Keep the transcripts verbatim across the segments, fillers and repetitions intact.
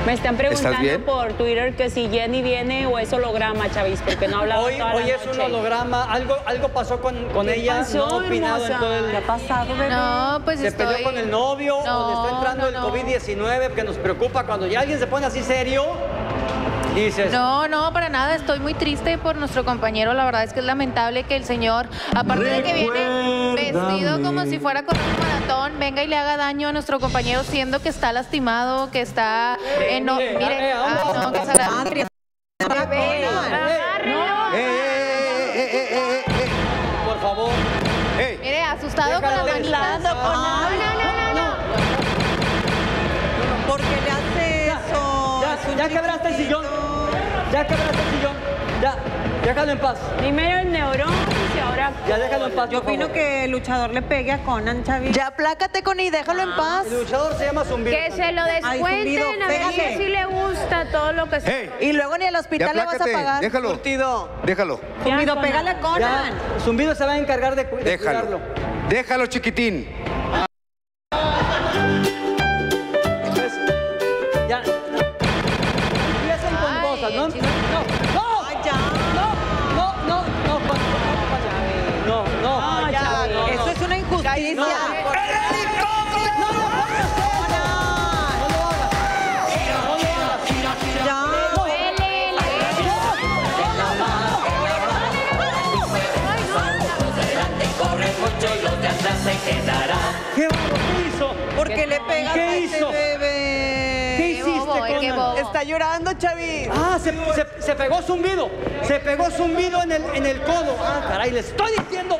Me están preguntando ¿Estás bien? por Twitter que si Jenny viene o es holograma, Chavis, porque no ha hablado Hoy, toda hoy la es noche. un holograma, algo, algo pasó con, con ¿Qué ella, pasó, no ha opinado en hermosa? todo el... ¿Qué ha pasado, bebé? No, pues ¿Se estoy... peleó con el novio No, o le está entrando no, el no. COVID diecinueve? Que nos preocupa cuando ya alguien se pone así serio, dices... No, no, para nada. Estoy muy triste por nuestro compañero. La verdad es que es lamentable que el señor, aparte de que viene vestido como si fuera con un maratón, venga y le haga daño a nuestro compañero, siendo que está lastimado, que está... en no, mire, mire, eh, ay, vamos. no, que se la- Bebé, ¡Eh, eh, eh, eh, eh, eh! Por favor. ¡Ey! Mire, asustado con las Déjalo manitas. descansar. No, no, no, no, no. ¿Por qué le hace eso? Ya, Es un ya quebraste el sillón. Ya quebraste el sillón. Ya, déjalo en paz. primero el neurón y ahora... Ya déjalo en paz, Yo por favor. opino que el luchador le pegue a Conan, Chavi. Ya, plácate con y déjalo en paz. El luchador se llama Zumbido. Que se lo Ay, descuenten, zumbido, a ver pégale. si le gusta todo lo que se... ¡Ey! Y luego ni al Ya hospital le vas a aplácate, pagar. déjalo, Curtido. déjalo, Zumbido, Conan. pégale a Conan. Ya, Zumbido se va a encargar de, cu- de déjalo. cuidarlo. Déjalo, chiquitín. Pues, ya. Empiecen con Ay, cosas, ¿no? el chiste. No, no, Ay, ya. no, no, no, no, no, no, no, No, ya, Chavi. no, Eso no. es una injusticia. No. No lo hagas. No lo hagas. Ya. ¿Qué ¿Qué hizo? ¿Por qué le pegas ¿Qué a ese hizo? bebé? ¿Qué hiciste, bobo, eh, qué Conan? bobo. Está llorando, Chavi. Ah, se, se, se pegó Zumbido. Se pegó Zumbido en el, en el codo. Ah, caray, le estoy diciendo.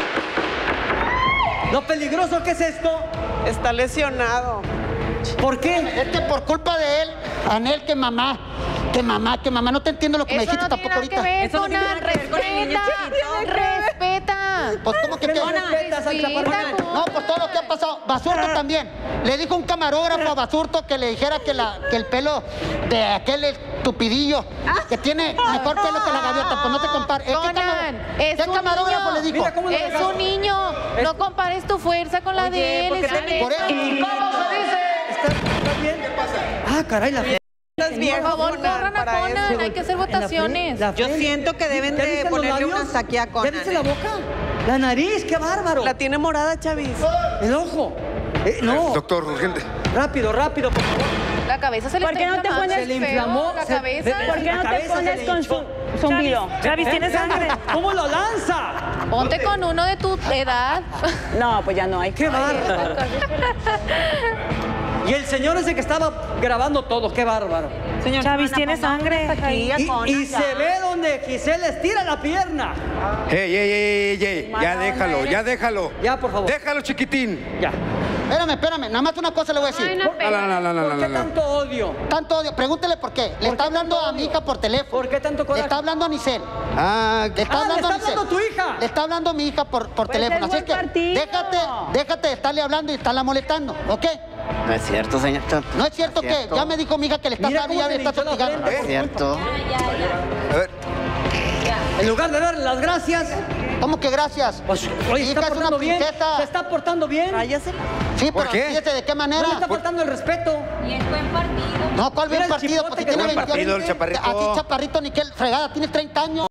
Lo peligroso que es esto. Está lesionado. ¿Por qué? Es que por culpa de él, Anel, que mamá, que mamá, que mamá, no te entiendo lo que me Eso dijiste no tiene tampoco nada que ahorita. ver, Eso no tiene Conan, nada que ver con el niño respeta, respeta. Pues como que ¿Qué te... no respetas al Sí, chaparrito? Conan. No, pues todo lo que ha pasado. Basurto también. Le dijo un camarógrafo a Basurto que le dijera que, la, que el pelo de aquel estupidillo, que tiene mejor pelo que la gaviota, pues no te compares. ¿Qué, Conan, camar- es ¿qué un camarógrafo niño. le dijo? Mira cómo lo Es regaña. un niño. No compares tu fuerza con la Oye, de él. ¿por qué es te Alexa. Por eso. ¿Está, está bien? ¿Qué pasa? Ah, caray, la Estás viejo, Por favor, Conan, corran a para Conan. eso. Hay que hacer votaciones. La Yo frente. siento que deben ¿Ya de viste los ponerle labios? una hasta aquí a ¿Ya Conan, viste eh? la boca? La nariz, qué bárbaro. La tiene morada, Chavis. El ojo. Eh, no. Doctor, urgente. Rápido, rápido, por favor. La cabeza se le ¿Por está qué no te inflamando. pones Se le feo, inflamó. La se- cabeza. de- ¿Por qué la no te cabeza se pones le con hinchó. su zumbido? Chavis, ¿tienes sangre? ¿Cómo lo lanza? Ponte con uno de tu edad. No, pues ya no hay. ¡Qué bárbaro! Y el señor ese que estaba grabando todo, qué bárbaro. Señor Chavis, Conan, tiene pongamos sangre. hasta aquí a Y, Conan, y ya. se ve donde Giselle estira la pierna. ¡Ey, ey, ey, ey, ey! Ya déjalo, ya déjalo. Ya, por favor. Déjalo, chiquitín. Ya. Espérame, espérame. Nada más una cosa le voy a decir. Ay, no No, no, no, no, no, ¿Por no, qué no. tanto odio? Tanto odio. Pregúntele por qué. Le está hablando a mi hija por teléfono. ¿Por qué tanto Le coraje? está hablando a Nicel. Ah, Le está Ah, le hablando está a Nicel. hablando tu hija. Le está hablando a mi hija por, por Pues teléfono. es Así es buen que partido. déjate, déjate de estarle hablando y estarla molestando, ¿ok? No es cierto, señor. No es cierto que ya me dijo mi hija que le está Mira hablando y cómo ya se le le está hinchó la hostigando. frente. Es cierto. a ver. En lugar de dar las gracias, ¿Cómo que gracias? pues, mi oye, ¿se hija está es una portando bien? princesa. ¿Se está portando bien? Cállese. Sí, ¿Por pero qué? fíjese de qué ¿No le manera. está faltando el respeto? No, ¿cuál Mira bien el partido? chipote Porque que tiene buen veinte partido el años. chaparrito. Así chaparrito, ni que fregada, tiene treinta años.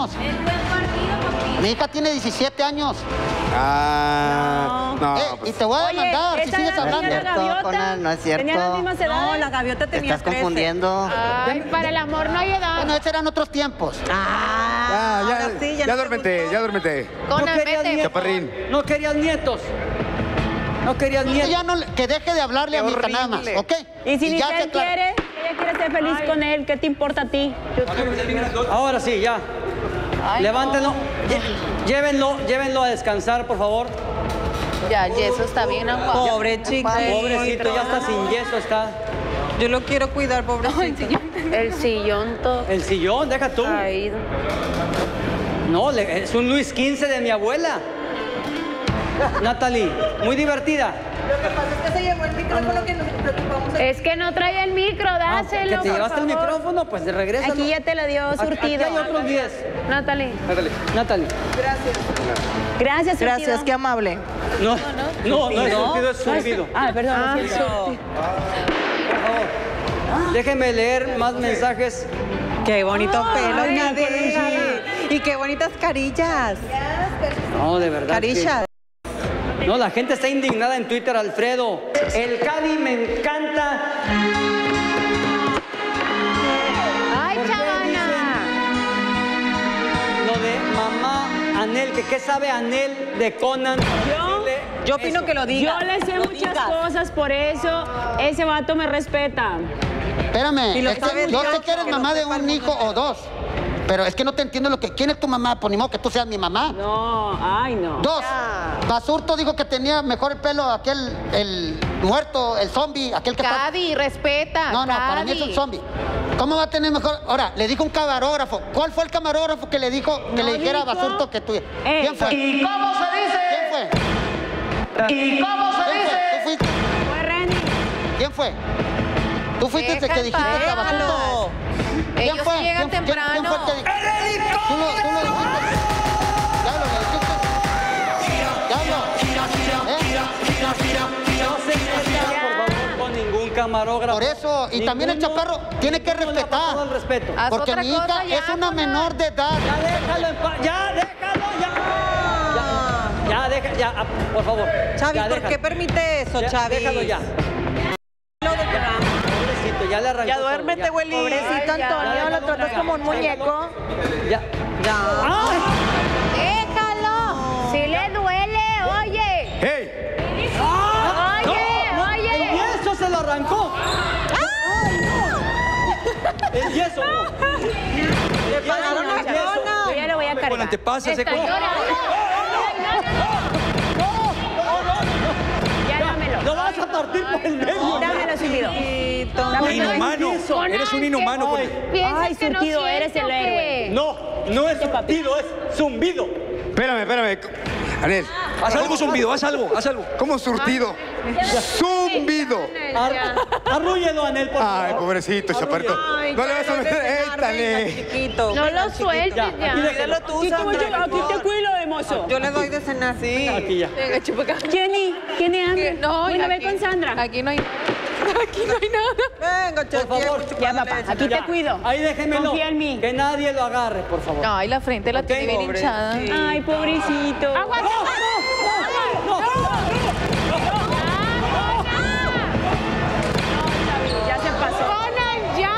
Mi hija tiene diecisiete años. Ah, no, Eh, pues. y te voy a Oye, demandar si esa sigues era la hablando. señora Gaviota. Conan, no es cierto. Tenían las mismas edades. No, la gaviota Te tenía estás trece. confundiendo. Ay, para el amor no hay edad. Bueno, esos eran otros tiempos. Ah, Ya, ya, ahora sí, ya, no te duérmete, gustó. ya duérmete. Conan, no querías vete. nietos. Chaparrín. No querías nietos. No querías Que nietos. ya no, le- que deje de hablarle a mi hija nada más, horrible. ¿ok? Y si ya Nicelle se aclara. quiere, ella quiere ser feliz con él, ¿qué te importa a ti? Ahora sí, ya. Ay, Levántenlo. no. Lle- Llévenlo, llévenlo a descansar, por favor. Ya, yeso está bien aguado. Pobre chico. Pobrecito, ya está sin yeso, está. Yo lo quiero cuidar, pobrecito. El sillón todo El sillón, deja tú. caído. No, le- es un Luis quince de mi abuela. Natalie, muy divertida. Lo que pasa es que se llevó el micrófono que nos preocupamos. Es que no trae el micro, Ah, dáselo, que te por llevaste el favor. micrófono, pues de regreso. Aquí ya te lo dio surtido. Aquí hay otros diez. Natalie. Ándale. Natalie. Gracias, surtido. Gracias, qué amable. No, no, no, es surtido, es surtido. Ah, perdón. Ah, lo siento. Por favor. Déjeme leer más mensajes. Qué bonito pelo, Ay, Nadie. qué Y qué bonitas carillas. No, de verdad. Carillas. que- No, la gente está indignada en Twitter, Alfredo. El Cadi me encanta. Ay, ¿Por qué chavana. Lo de mamá Anel, que qué sabe Anel de Conan. Yo- Decirle Yo opino eso. que lo diga. Yo le sé lo muchas digas. cosas, por eso ese vato me respeta. Espérame, Y lo es que sabe yo Dios, sé que eres que mamá lo de sepa el un mundo hijo o entero. dos, pero es que no te entiendo lo que... ¿Quién es tu mamá? Pues ni modo que tú seas mi mamá. No, ay, no. Dos, Basurto dijo que tenía mejor el pelo aquel, el muerto, el zombie, aquel que... está- Cadi, respeta. No, no, para mí es Cadi. un zombie. ¿Cómo va a tener mejor? Ahora, le dijo un camarógrafo. ¿Cuál fue el camarógrafo que le dijo, que No le dijera a dijo. Basurto que tú... Ey. ¿Quién fue? ¿Y cómo se dice? ¿Quién fue? ¿Y cómo se ¿Quién dice? fue? ¿Tú fuiste? Fue Renny. ¿Quién fue? ¿Tú fuiste el Deja que en dijiste que a paz. Basurto... ¿Quién Ellos fue? llegan ¿Quién, quién- quién fue el que temprano. dijo? Tú lo, tú lo dijiste. Diablo, ¿le dijiste? Diablo. ¿Eh? No se meta, por favor, con ningún camarógrafo. Por eso, y también el Ninguno- chaparro tiene que ninguno le ha respetar. faltado el respeto. Haz Porque otra mi hija cosa ya, es una Conan. menor de edad. Ya déjalo en paz. Ya, déjalo, ya. Ya, ya, deja, ya, ah, por favor. Chavi, Ya, ¿por déjalo. qué permite eso, Ya, Chavi? Déjalo ya. Lo del programa. Pobrecito, ya le arrancó. Ya todo, duérmete, ya. güey. Pobrecito Ay, ya, Antonio, ya, lo ya, tratas ya, como un ya, muñeco. Ya. Ya. ¡Ay! Déjalo. Si le duele, oye. ¡Hey! Oye, El oye. yeso se lo arrancó. ¡Ay, no! El yeso, no. Le pagaron a el yeso. Conan. Yo ya le voy a cargar. te pasas, Está llorando. Ya dámelo. Lo vas a partir por el medio. Dámelo, Zumbido. Chiquito. Inhumano. Eres un inhumano. con- Piensas Ay, que no surtido, siente, eres el ¿o qué? héroe. No, no es zumbido, es zumbido. Espérame, espérame. Anel, haz algo zumbido, haz algo, haz algo. ¿Cómo surtido? Zumbido. Ar arrúllelo, Anel, por favor. Ay, pobrecito, chaparrito. Ay, No le vas a ya, meter. venga, ¡Étale! chiquito. No venga, lo sueltes Ya, ya. aquí déjalo. Cuídalo tú, Aquí, como Sandra. yo- aquí te cuido, hermoso. Yo le doy de cenar. Sí. Aquí ya. Venga, chupaca. ¿Quién y? ¿Quién y hambre? No, Bueno, ve aquí- con Sandra. Aquí no hay Aquí no hay nada. Venga, Chavi. Por favor. mucho Ya, para papá, leche. aquí te Ya. cuido. Ahí déjenmelo. Confía en mí. Que nadie lo agarre, por favor. Ay, la frente la Ok, tiene bien pobre, hinchada. sí. Ay, pobrecito. ¡Aguanta! No, no, Ya se pasó. ¡Conan, ya!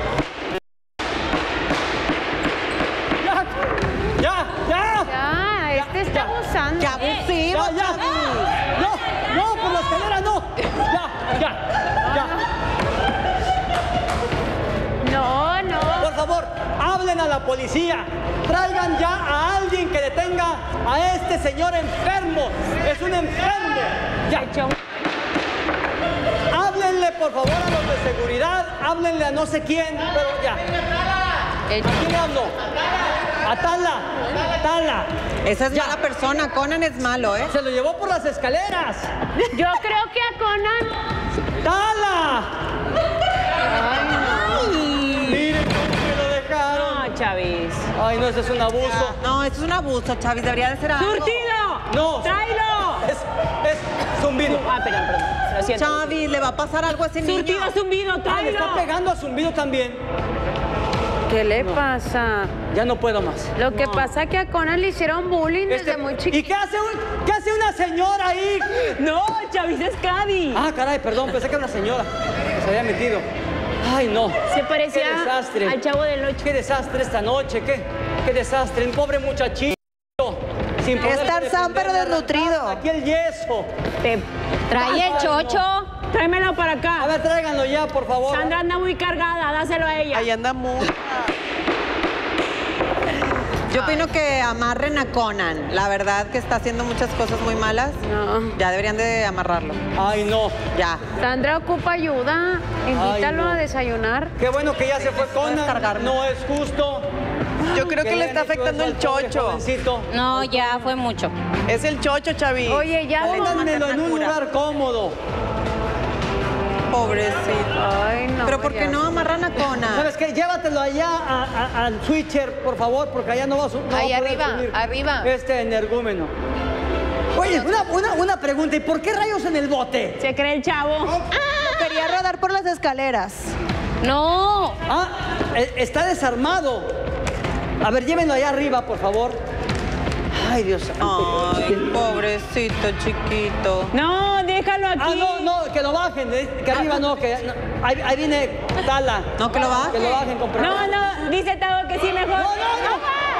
ya, ya, ya. Ya, este está abusando. ¡Qué abusivo, Ya, ya. Chavi! No, no, por la escalera no. Ya, ya, ya. No, no. Por favor, hablen a la policía. Traigan ya a alguien que detenga a este señor enfermo. Es un enfermo. Ya. Háblenle, por favor, a los de seguridad. Háblenle a no sé quién, pero ya. ¿A El- quién le hablo? A Tala. Tala. Esa es Ya. mala persona. Conan es malo, ¿eh? Se lo llevó por las escaleras. Yo creo que a Conan. ¡Tala! Miren cómo me lo dejaron. No, Chavis. Ay, no, ese es un abuso. No, esto es un abuso, Chavi. Debería de ser algo. ¡Surtido! No. ¡Tráelo! Es, es zumbido. Ah, perdón, perdón. Lo siento. Chavi, le va a pasar algo a ese niño. Surtido, zumbido, Ah, le tráelo. está pegando a zumbido también. ¿Qué le pasa? Ya no puedo más. Lo que pasa es que a Conan le hicieron bullying desde Este- muy ¿Y chiquito. qué hace, un- qué hace una señora ahí? No, Chavis es Cadi. Ah, caray, perdón, pensé que era una señora que se había metido. Ay, no. Se parecía Qué desastre. al Chavo del Ocho. Qué desastre esta noche, qué, qué desastre. Un pobre muchachito. Sin poder Estar sano, pero defenderle, desnutrido. arrancaron aquí el yeso. Te trae el Ay, chocho. Tráemelo para A acá. ver, tráiganlo ya, por favor. Sandra anda muy cargada, dáselo a ella. Ahí anda muy. Yo opino que amarren a Conan. La verdad que está haciendo muchas cosas muy malas. No. Ya deberían de amarrarlo. Ay, no. Ya. Sandra ocupa ayuda. Invítalo no. a desayunar. Qué bueno que ya se fue Conan. cargarme. No es justo. Yo creo que le está hayan hecho afectando eso el al pobre chocho. jovencito. No, ya fue mucho. Es el chocho, Chavi. Oye, ya vamos. Pónganmelo en un lugar cómodo. Pobrecito. Ay, no. Pero ¿por qué ya. no amarran a Conan? ¿Sabes qué? Llévatelo allá a- a- al switcher, por favor, porque allá no va a su- no va a Ahí poder arriba, subir arriba. Este energúmeno. Oye, una, una, una pregunta. ¿Y por qué rayos en el bote? Se cree el chavo. Lo quería quería rodar por las escaleras. No. Ah, e- está desarmado. A ver, llévenlo allá arriba, por favor. Ay, Dios santo. Ay, pobrecito chiquito. No, déjalo aquí. Ah, no, no, que lo bajen. eh, Que arriba no, que... no. Ahí, ahí viene Tala. No, que lo bajen. Que lo bajen, con permiso. No, no, dice Tavo que sí mejor. No, no, no.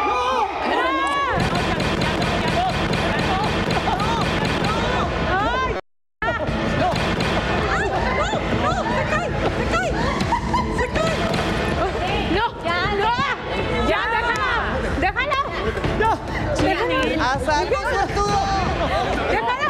No, ya, no. Ya, déjala. Déjala. No. Haz algo, suertudo. Déjala.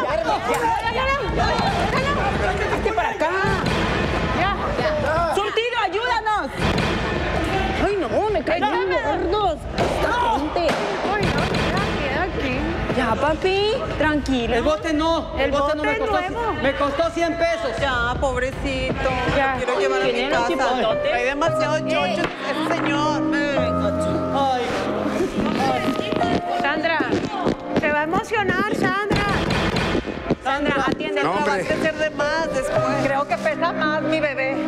Vete para acá. Ya. Surtido, ayúdanos. Ay, no, me caen bien gordos. Esta gente. Ay, no, mira, queda aquí. Ya, papi, tranquilo. El bote no. El bote no me bote costó. nuevo. Me costó cien pesos. Ya, pobrecito. Ya. Lo quiero llevar a mi ¿Tiene los casa. chipototes? Hay demasiado chocho ese señor. Ay. Sandra, se va a emocionar, Sandra. Sandra, atiende. No, hombre. Va a ser de más después. Creo que pesa más mi bebé.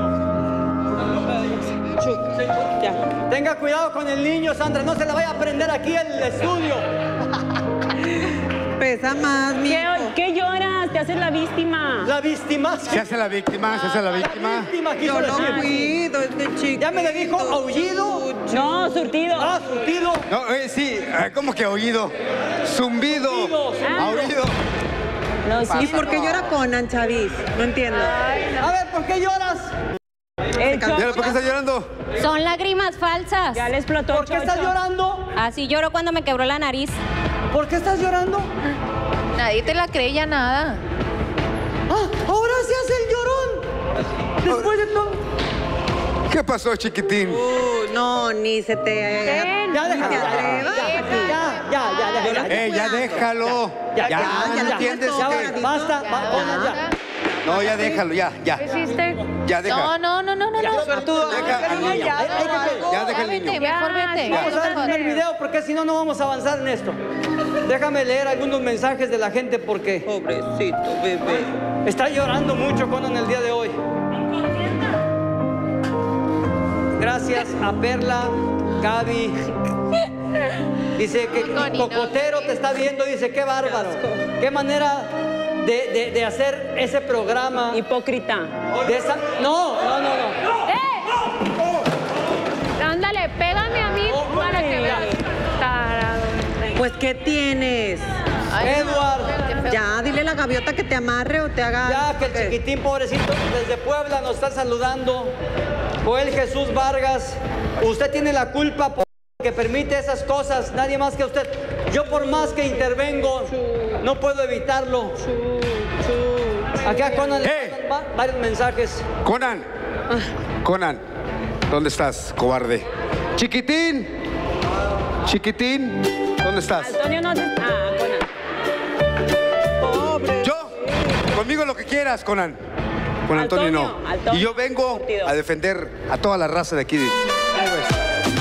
Ya. Tenga cuidado con el niño, Sandra. No se le vaya a prender aquí el estudio. Pesa más, mi ¿Qué, hijo. ¿Qué lloras? Te haces la víctima. La víctima. Se hace la víctima, se hace la víctima. víctima quiso Yo lo decir. cuido, este chico. Ya me le dijo aullido. No, surtido. Ah, surtido. No, eh, sí, eh, ¿cómo que oído? Zumbido. Zumbido, zumbido. Aullido. No, sí. ¿Y por qué llora Conan, Chavis? No entiendo. A ver, ¿por qué lloras? El ¿Ya, ¿Por qué chocho. está llorando? Son lágrimas falsas. Ya le explotó el ¿Por qué chocho. estás llorando? Así lloro cuando me quebró la nariz. ¿Por qué estás llorando? Nadie te la cree ya nada. Ah, ahora se hace el llorón. Después de todo. ¿Qué pasó, chiquitín? Uh, no, ni se te... Ven. Ya, déjalo. Te Ya, atrevas. ya, ya, ya, ya, ya. Eh, ya déjalo. Ya, Ya, ya, ¿no ya, entiendes ya, que- basta, ba- Conan, ya. No, ya déjalo, ya, ya. ¿Qué hiciste? Ya deja. No, no, no, no, no. no. Suertudo. Deja al niño. Hay- hay que- Ya deja al Vete, niño. mejor vete. Vamos a ver el Mejor. primer video porque si no, no vamos a avanzar en esto. Déjame leer algunos mensajes de la gente porque Pobrecito, bebé. está llorando mucho Conan el día de hoy. Gracias a Perla, Gaby. Dice que Connie, no. Cocotero te está viendo, dice, qué bárbaro. Qué manera de, de- de hacer ese programa. Hipócrita. De esa... No, no, no, no. Ándale, pégame a mí para que veas. Tarado. Pues, ¿qué tienes? Ay, no, Edward. qué feo. Ya, dile a la gaviota que te amarre o te haga... Ya que el ¿qué? chiquitín pobrecito desde Puebla nos está saludando. Joel Jesús Vargas, usted tiene la culpa por que permite esas cosas, nadie más que usted. Yo por más que intervengo, no puedo evitarlo. Acá Conan le ¡Eh! mandan va- varios mensajes. Conan. Conan, ¿dónde estás, cobarde? Chiquitín. Chiquitín, ¿dónde estás? Antonio no se... Ah, Conan. Pobre. Yo, conmigo lo que quieras, Conan. Con Antonio, Antonio, no. Antonio. Y yo vengo Curtido. a defender a toda la raza de aquí. ¿Cómo ves?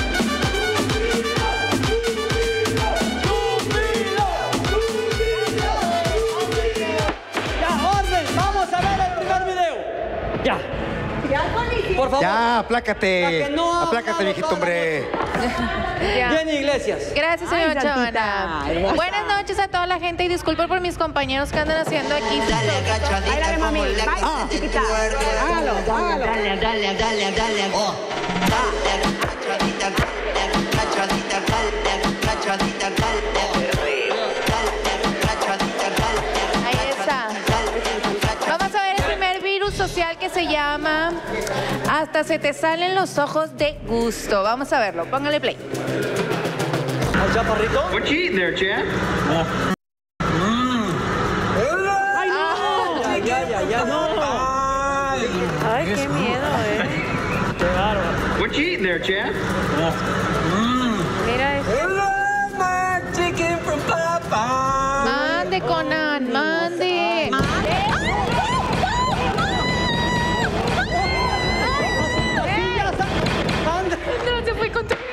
Ya, orden, vamos a ver el primer video. Ya. Por favor. Ya, La aplácate. que no ha Aplácate, hablado viejito, toda la hombre. Jenny Iglesias. Gracias, señora Ay, Santita, Chavana. hermosa. Buenas noches a toda la gente y disculpen por mis compañeros que andan haciendo aquí. Báilale, mami. Baila, chiquita. Hágalo, hágalo. Dale, dale, dale, dale. Oh. Dale, agachadita, dale, agachadita, dale, agachadita, dale. Dale, agachadita, dale. Ahí está. Vamos a ver el primer virus social que se llama Hasta se te salen los ojos de gusto. Vamos a verlo. Póngale play. ¿Al chaparrito? What you eating there, Chad? ¡Ay, no! Ya, ya, ya, ya, no. Ay, qué miedo, eh. Qué bárbaro. What you eating there, Chad? Mira eso. Mande, Conan, mande. Sandra, No, se fue con tu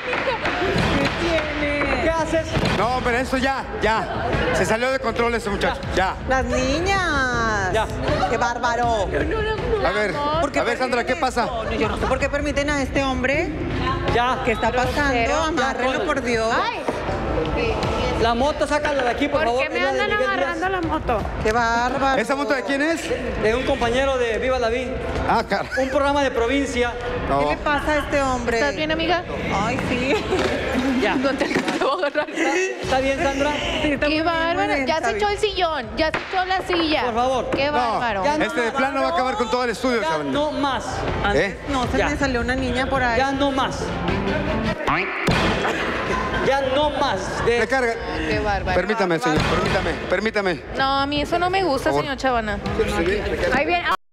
¿qué haces? No, pero eso ya, ya. Se salió de control ese muchacho. Ya. Las niñas. Ya. Qué bárbaro. No, no, no. A ver, a ver, Sandra, ¿qué pasa? No, yo no sé por qué permiten a este hombre. Ya. ¿Qué está pasando? Amárrenlo, por Dios. Ay, La moto, sácala de aquí, por, ¿Por favor. qué me es la de andan Miguel agarrando Díaz. la moto? Qué bárbaro. ¿Esa moto de quién es? De un compañero de Viva la Vida. Ah, cara. Un programa de provincia. ¿Qué le pasa a este hombre? ¿estás bien, amiga? Ay, sí. Ya. No te puedo agarrar. ¿Está bien, Sandra? Qué bárbaro. bien, Ya está se echó bien. el sillón, ya se echó la silla. Por favor. Qué No, bárbaro. Ya no. este de plano va a acabar con todo el estudio, Ya chaval. no más. ¿Eh? No, se Ya. me salió una niña por ahí. Ya no más. Ya no más. De... Recarga. Qué bárbaro. Permítame, señor, permítame, permítame. No, a mí eso no me gusta, Por favor. señor Chavana. Ahí viene. Ah,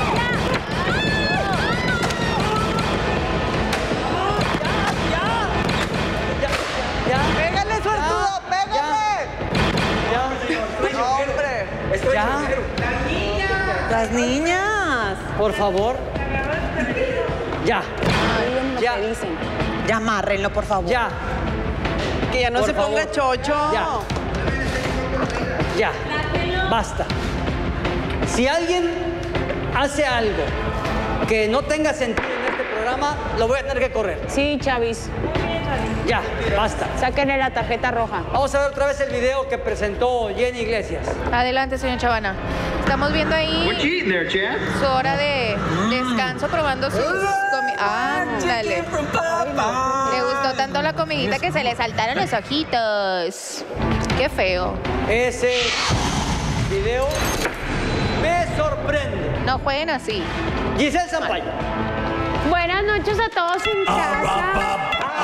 Ya. ¡Pégale, suertudo! ¡Pégale! Ya. No, hombre. Ya. Las niñas. Por favor. Ya. Ya. Ya amárrenlo, por favor. Ya. Que ya no Por se favor. ponga chocho. Ya. Ya. Basta. Si alguien hace algo que no tenga sentido en este programa, lo voy a tener que correr. Sí, Chavis. Ya, basta. Sáquenle la tarjeta roja. Vamos a ver otra vez el video que presentó Jenny Iglesias. Adelante, señor Chavana. Estamos viendo What you ahí eating there, Chad? su hora de descanso probando sus comidas. Ándale. Le gustó tanto la comidita que se le saltaron los ojitos. Qué feo. Ese video me sorprende. No jueguen así. Giselle Zampayo. Buenas noches a todos en casa.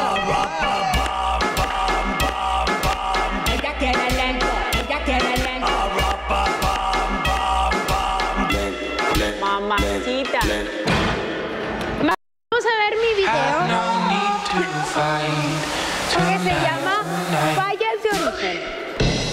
Ella quiere lento, ella quiere lento. Mamacita. Vamos a ver mi video que se llama Fallas de Origen.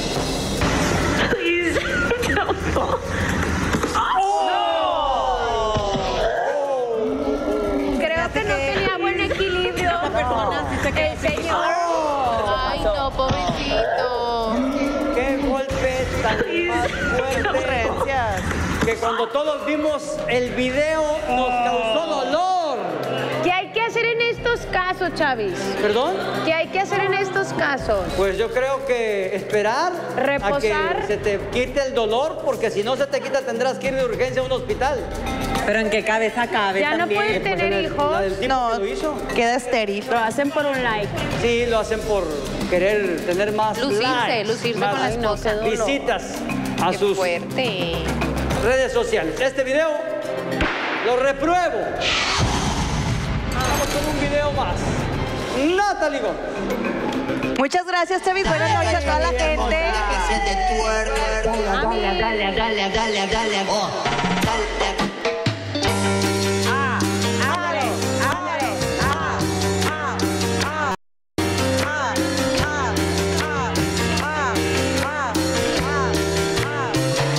Creo que no tenía buen equilibrio. El señor. Ay, no, pobrecito. Qué golpe tan más fuerte que cuando todos vimos el video nos causó dolor. ¿Qué hay que hacer en estos casos, Chavis? ¿Perdón? ¿Qué hay que hacer en estos casos? Pues yo creo que esperar Reposar. a que se te quite el dolor, porque si no se te quita tendrás que ir de urgencia a un hospital. Pero en qué cabeza cabe Ya no también. puedes Pues tener en el- hijos. la del tipo No, que lo hizo. queda estéril. Lo hacen por un like. Sí, lo hacen por querer tener más Lucirse, likes, lucirse más con la esposa. visitas a Qué sus fuerte. redes sociales. Este video lo repruebo. Vamos con un video más. Natalie Gómez. Muchas gracias, Chavis. Buenas noches a toda la gente. Que se te tuerce. Dale, dale, dale, dale, dale. Oh, dale. Ah, ándale, ándale. Ah, ah, ah. Ah, ah, ah, ah, ah, ah, ah.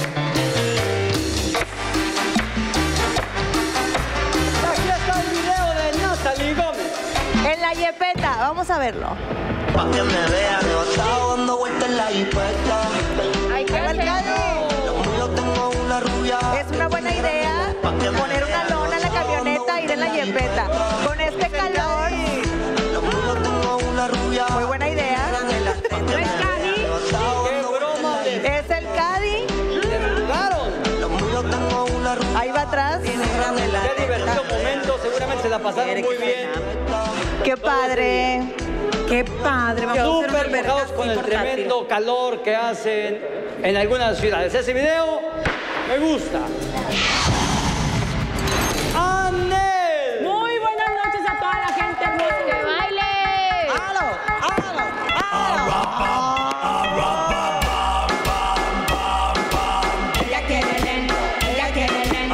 Aquí está el video de Natalie Gómez. En la yepeta, vamos a verlo. Pa' que me vean, yo estaba dando vueltas en la jipeta. Hay que Llega el hacer. Cali. Yo tengo una rubia. Es una buena idea poner una lona en la camioneta e ir en la yepeta. Con este calor, Yo tengo una rubia. muy buena idea. ¿No es Cali? ¡Qué broma de Es el Cadi. jugaron! Yo tengo una rubia. Ahí va atrás. ¡Qué divertido momento! Seguramente se la pasaron muy bien. Qué padre. Qué padre. Vamos a hacer Súper unas vergas mojados con así el portátiles. tremendo calor que hacen en algunas ciudades. Ese video me gusta. ¡Anel! Muy buenas noches a toda la gente hermosa. ¡Que baile! ¡Hágalo! ¡Hágalo! ¡Hágalo! Ella quiere lento, ella quiere lento.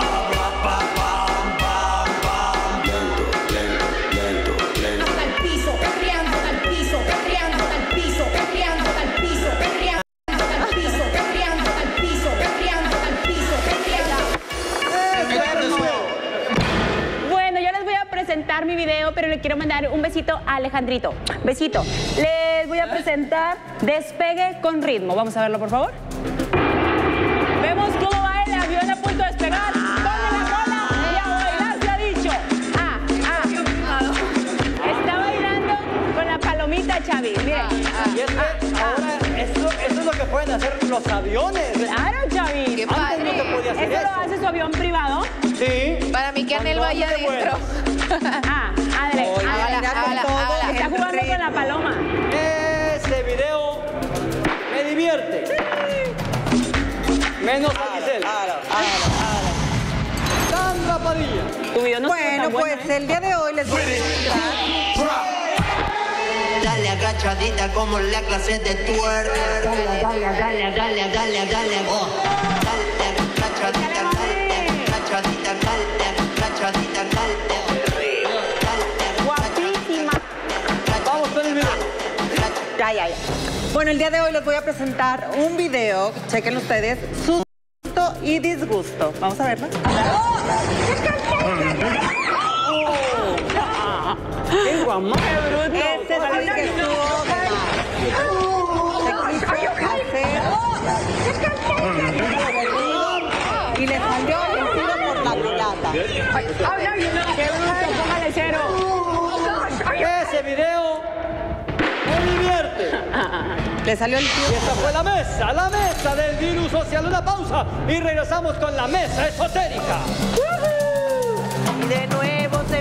Hasta el piso, perreando al piso, perreando al piso, perreando al piso, perreando al piso, perreando al piso, perreando al piso, perreando. Bueno, yo les voy a presentar mi video, pero le quiero mandar un besito a Alejandrito. Besito. Les voy a presentar Despegue con ritmo. Vamos a verlo, por favor. Vemos cómo va el avión a punto de despegar. ¡Ponle la cola! en los aviones. Claro, Chavi. Qué Antes padre. no se podía hacer ¿Eso eso. lo hace su avión privado? Sí. Para mí que Anel Cuando vaya ande de adentro. Ah, ándale. Oye, ándale. ya con hágala, todo, hágala. Está jugando con la paloma. Ese video me divierte. Menos a Giselle. Sandra Padilla. Tu video no estuvo Bueno, tan bueno, pues ¿eh? el día de hoy les voy a presentar. Dale agachadita como en la clase de twerk. Dale, dale, dale, dale, dale, dale. Oh. Dale agachadita, dale agachadita, dale agachadita, dale. Guapísima. Vamos con el video. Ya, ya, ya. Bueno, el día de hoy les voy a presentar un video. Chequen ustedes. Susto y disgusto. Vamos a verlo. ¡Qué guamá! Este es el que estuvo de más. Se quiso hacer y le salió el tiro por la culata. ¡Qué bruto! ¡Póngale cero! Ese video me divierte. Le salió el tiro. Y esta fue la mesa, la mesa del virus social. Una pausa y regresamos con la mesa esotérica. Y de nuevo se